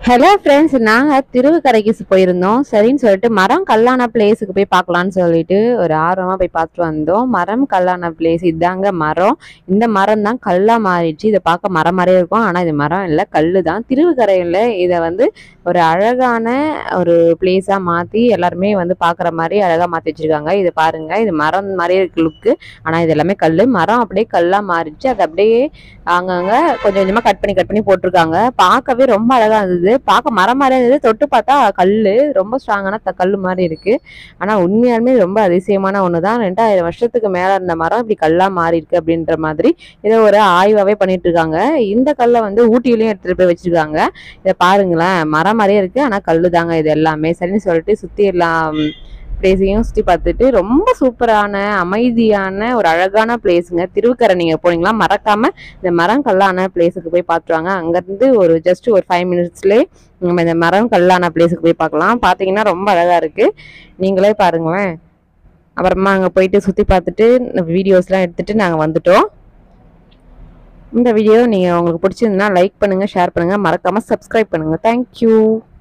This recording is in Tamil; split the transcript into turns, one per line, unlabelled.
ஹலோ ஃப்ரெண்ட்ஸ், நாங்கள் திருவுக்கரைக்கு போயிருந்தோம். சரின்னு சொல்லிட்டு மரம் கல்லான பிளேஸுக்கு போய் பார்க்கலான்னு சொல்லிட்டு ஒரு ஆர்வமாக போய் பார்த்துட்டு வந்தோம். மரம் கல்லான பிளேஸ் இதாங்க மரம். இந்த மரம் தான் கல்லாக மாறிடுச்சு. இதை பார்க்க மரம் மாதிரியே இருக்கும், ஆனால் இது மரம் இல்லை, கல் தான். திருவுக்கரையில் இதை ஒரு அழகான ஒரு பிளேஸாக மாற்றி எல்லாருமே பார்க்குற மாதிரி அழகாக மாற்றி வச்சுருக்காங்க. இது பாருங்கள், இது மரம் மாதிரியே இருக்கு லுக்கு, ஆனால் இது எல்லாமே கல். மரம் அப்படியே கல்லாக மாறிடுச்சு. அது அப்படியே அங்கங்கே கொஞ்சம் கொஞ்சமாக கட் பண்ணி போட்டிருக்காங்க. பார்க்கவே ரொம்ப அழகாக இருந்தது. பார்க்க மரம் மாதிரி இருந்தது, தொட்டு பார்த்தா கல், ரொம்ப ஸ்ட்ராங்கான கல் மாதிரி இருக்கு. ஆனால் உண்மையாலுமே ரொம்ப அதிசயமான ஒன்று தான். 2000 வருஷத்துக்கு மேலே இருந்த மரம் இப்படி கல்லாக மாறி இருக்கு அப்படின்ற மாதிரி இதை ஒரு ஆய்வாகவே பண்ணிட்டு இருக்காங்க. இந்த கல்லை ஊட்டியிலையும் எடுத்துகிட்டு போய் வச்சிருக்காங்க. இதை பாருங்களேன், மரம் மாதிரியே இருக்கு, ஆனால் கல் தாங்க இது எல்லாமே. சரின்னு சொல்லிட்டு சுற்றி எல்லாம் பிளேஸையும் சுற்றி பார்த்துட்டு ரொம்ப சூப்பரான அமைதியான ஒரு அழகான பிளேஸுங்க. திருவுக்கரை நீங்கள் போனீங்களா மறக்காம இந்த மரம் கல்லான பிளேஸுக்கு போய் பார்த்துருவாங்க. அங்கேருந்து ஜஸ்ட் ஒரு 5 மினிட்ஸ்லேயே நம்ம இந்த மரம் கல்லான பிளேஸுக்கு போய் பார்க்கலாம். பார்த்தீங்கன்னா ரொம்ப அழகாக இருக்குது, நீங்களே பாருங்களேன். அப்புறமா அங்கே போயிட்டு சுற்றி பார்த்துட்டு வீடியோஸ்லாம் எடுத்துகிட்டு நாங்கள் வந்துட்டோம். இந்த வீடியோ உங்களுக்கு பிடிச்சிருந்தா லைக் பண்ணுங்கள், ஷேர் பண்ணுங்கள், மறக்காமல் சப்ஸ்கிரைப் பண்ணுங்கள். தேங்க்யூ.